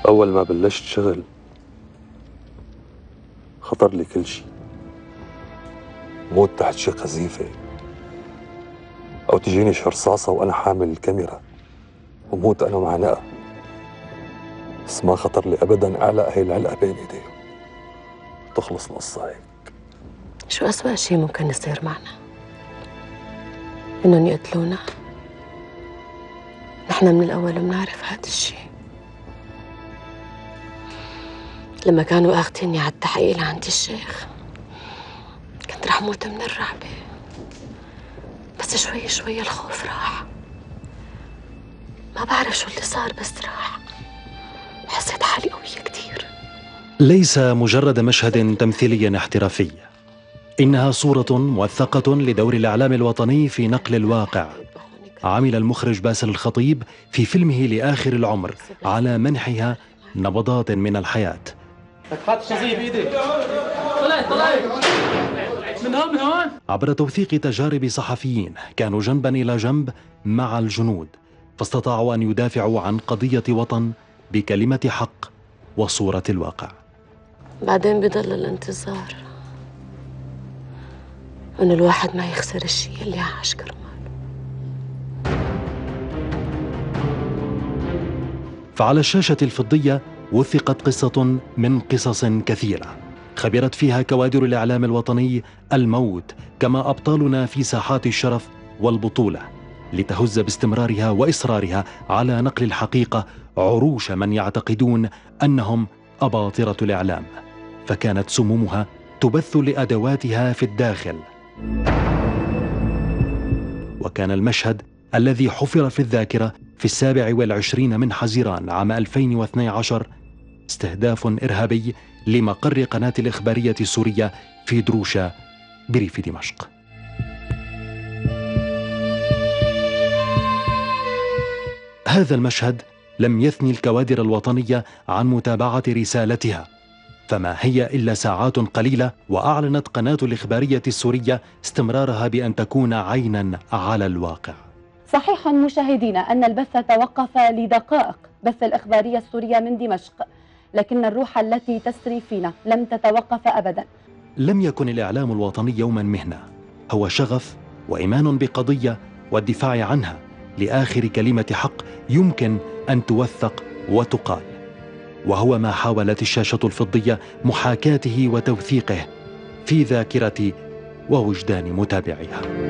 أول ما بلشت شغل خطر لي كل شيء، موت تحت شي قذيفة، أو تجيني شي رصاصة وأنا حامل الكاميرا وموت أنا مع نقا. بس ما خطر لي أبداً أعلق هي العلقة بين إيديهم تخلص القصة هيك. شو أسوأ شيء ممكن يصير معنا؟ إنهم يقتلونا؟ نحن من الأول بنعرف هذا الشيء. لما كانوا آخذيني على التحقيق لعند الشيخ كنت رح موت من الرعبة، بس شوي شوي الخوف راح. ما بعرف شو اللي صار بس راح، حسيت حالي قوية كتير. ليس مجرد مشهد تمثيلي احترافي، إنها صورة موثقة لدور الإعلام الوطني في نقل الواقع. عمل المخرج باسل الخطيب في فيلمه لآخر العمر على منحها نبضات من الحياة. عبر توثيق تجارب صحفيين كانوا جنبا إلى جنب مع الجنود، فاستطاعوا أن يدافعوا عن قضية وطن بكلمة حق وصورة الواقع. بعدين بضل الانتظار، إن الواحد ما يخسر الشيء اللي عاش كرماله. فعلى الشاشة الفضية وثقت قصة من قصص كثيرة خبرت فيها كوادر الإعلام الوطني الموت كما أبطالنا في ساحات الشرف والبطولة، لتهز باستمرارها وإصرارها على نقل الحقيقة عروش من يعتقدون أنهم أباطرة الإعلام، فكانت سمومها تبث لأدواتها في الداخل. وكان المشهد الذي حفر في الذاكرة في 27 من حزيران عام 2012 استهداف إرهابي لمقر قناة الإخبارية السورية في دروشة بريف دمشق. هذا المشهد لم يثني الكوادر الوطنية عن متابعة رسالتها، فما هي إلا ساعات قليلة وأعلنت قناة الإخبارية السورية استمرارها بأن تكون عيناً على الواقع. صحيح مشاهدينا أن البث توقف لدقائق، بث الإخبارية السورية من دمشق، لكن الروح التي تسري فينا لم تتوقف أبدا. لم يكن الإعلام الوطني يوما مهنة، هو شغف وإيمان بقضية والدفاع عنها لآخر كلمة حق يمكن أن توثق وتقال، وهو ما حاولت الشاشة الفضية محاكاته وتوثيقه في ذاكرة ووجدان متابعيها.